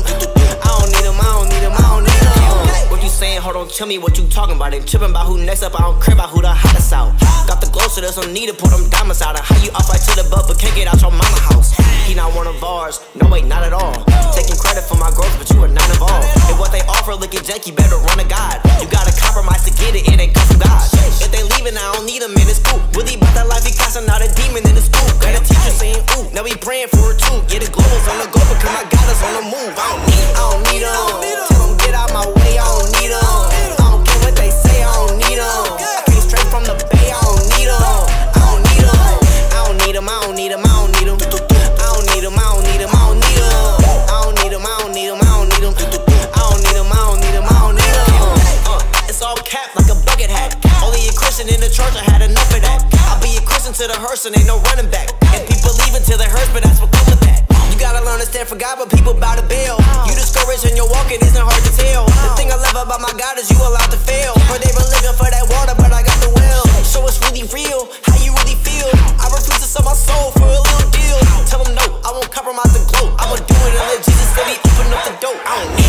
I don't need them, I don't need them, I don't need them. What you saying? Hold on, tell me what you talking about. Ain't tripping about who next up, I don't care about who the hottest out. Got the glow, so there's no need to put them diamonds out. And how you off right to the butt, but can't get out your mama house. He not one of ours, no wait, not at all. Taking credit for my growth, but you are not involved. And what they offer looking janky, better run a guide. You gotta compromise to get it, it ain't come from God. If they leaving, I don't need them in this school. Really about that life, he casting out a demon in the school. Got a teacher saying, ooh, now we praying for it too. Get it globals on the go, because my God is on the move. I don't need them. Tell them get out my way, I don't need them. I don't care what they say, I don't need them. I came straight from the bay, I don't need them. I don't need them. I don't need them, I don't need them, I don't need them. I don't need them, I don't need them, I don't need them. I don't need them, I don't need them, I don't need them. I don't need them, I don't need them, I don't need them. It's all capped like a bucket hat. Only a Christian in the church, I had enough of that. I'll be a Christian to the hearse and ain't no running back. And people leaving till they hurt, but that's what comes with that. You gotta learn to stand for God, but people bow to bail. You discouraged and your walk, it isn't hard to tell. The thing I love about my God is you allowed to fail. Or they been looking for that water, but I got the well. So it's really real, how you really feel. I refuse to sell my soul for a little deal. Tell them no, I won't compromise the glow. I'ma do it and let Jesus say he open up the door. I don't need